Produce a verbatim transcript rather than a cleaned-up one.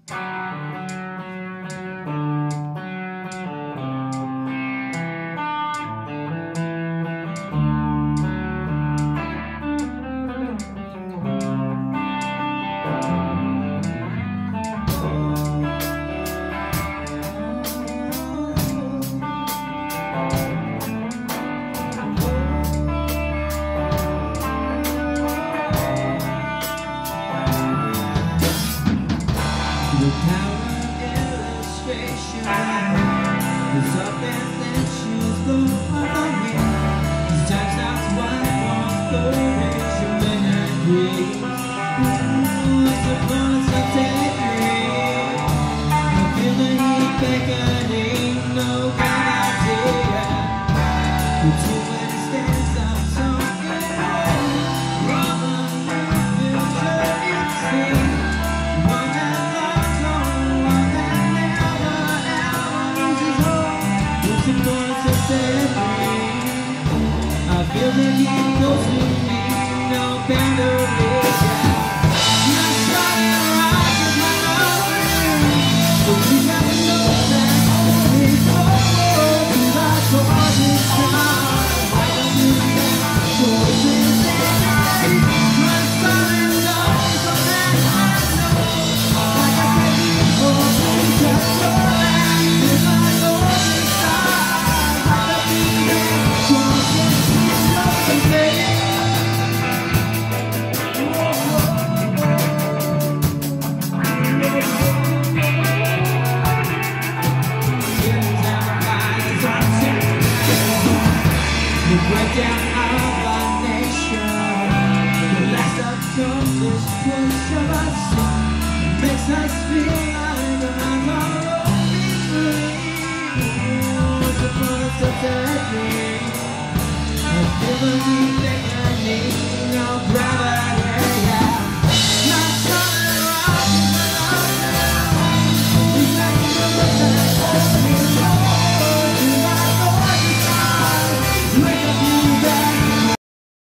The power of illustration is up and then she'll go on the wind. These times that's why I want courage and when I breathe. What's the point of taking? I feel the heat beckoning, no bad idea. The two when it stands up talking, rather than future instinct. I feel that he goes to me, no boundary. I'm starting right with my own, but you never know that before you are for this time. I don't do that for this night. I'm starting love so that I know, like I said before, just so that if I go this time, I don't need that. The breakdown of our nation, the last accomplishment of our sin, makes us feel like our minds are rolling free. What's the point of that thing? I feel the heat that I need, no gravity.